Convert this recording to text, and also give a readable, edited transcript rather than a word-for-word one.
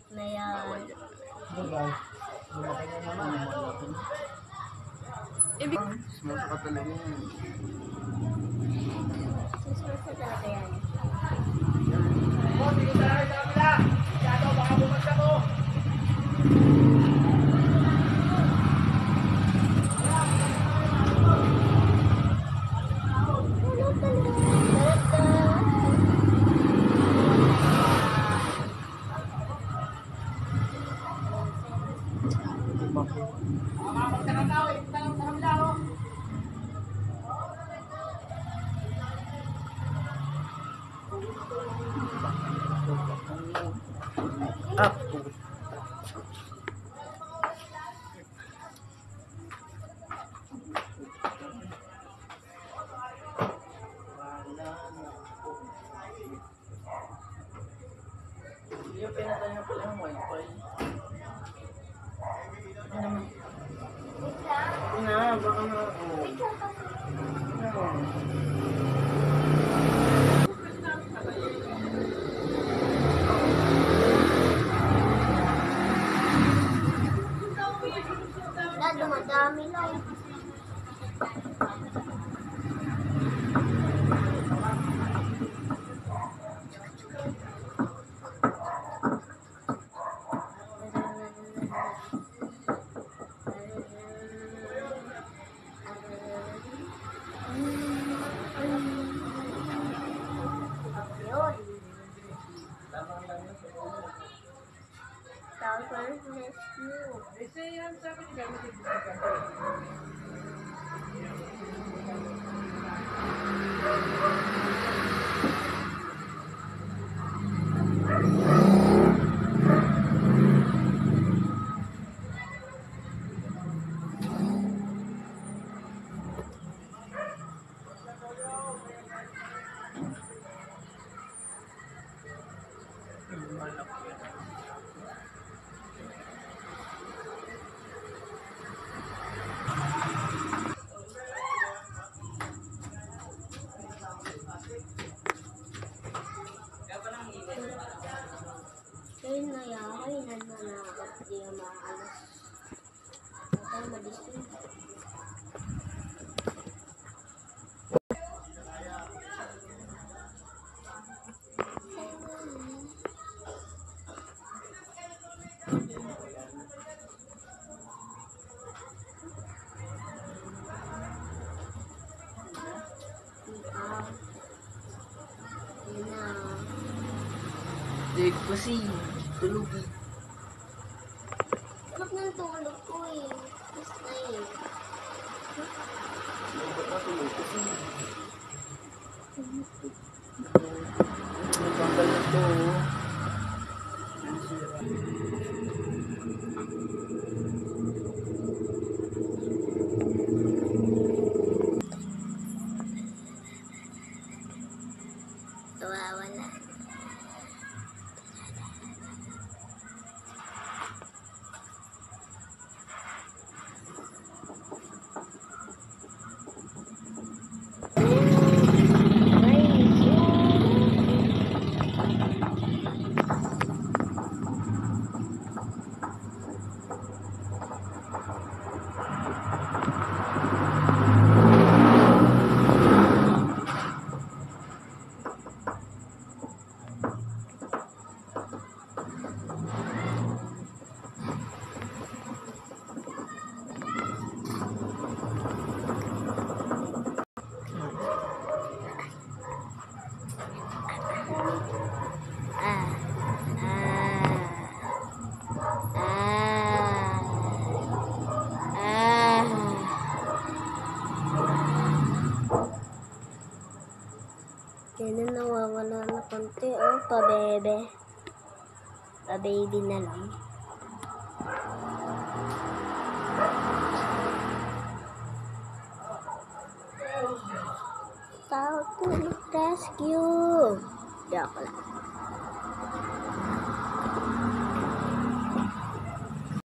na yan. Ibig Smooth pa talaga yan. Susunod sa talaga yan. Up. Yung pinatay na pala yung wifi. Na, baka na ako. Dumadami lang. Southern Rescue. Kaya na yahay na di ka maalas. Kaya madisin. Dig kasi. Tulog eh. Ba't nang tulog ko eh? Tapos na eh. Ba't natulog kasi? Nagpanggal na to. Wala. Kaya nawawala na konti. Oh, pa-bebe. Pa-baby na lang. Southern Rescue. Joke lang.